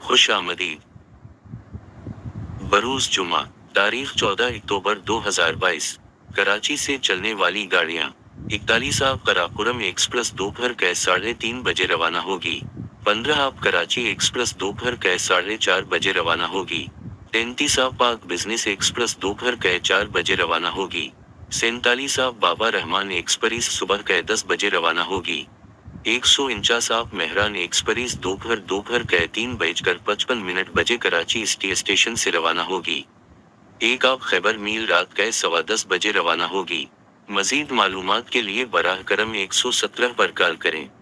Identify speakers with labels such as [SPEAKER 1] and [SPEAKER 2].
[SPEAKER 1] خوش آمدید۔ بروز جمعہ، تاریخ 14 اکتوبر 2022۔ کراچی سے چلنے والی گاڑیاں 41 آب قراقرم ایکسپریس دوپہر کے 3:30 بجے روانہ ہوگی۔ 15 آب کراچی ایکسپریس دوپہر کے 4:30 بجے روانہ ہوگی۔ 33 آب پاک بزنس ایکسپریس دوپہر کے 4 بجے روانہ ہوگی۔ 47 آب بابا رحمان ایکسپریس صبح کے 10 بجے روانہ ہوگی۔ 149 آب مہران ایکسپریس دوپہر کے 3:55 بجے کراچی سٹی اسٹیشن سے روانہ ہوگی۔ 1 آب خیبر میل رات کے 10:15 بجے روانہ ہوگی۔ مزید معلومات کے لیے براہ کرم 117 پر کال کریں۔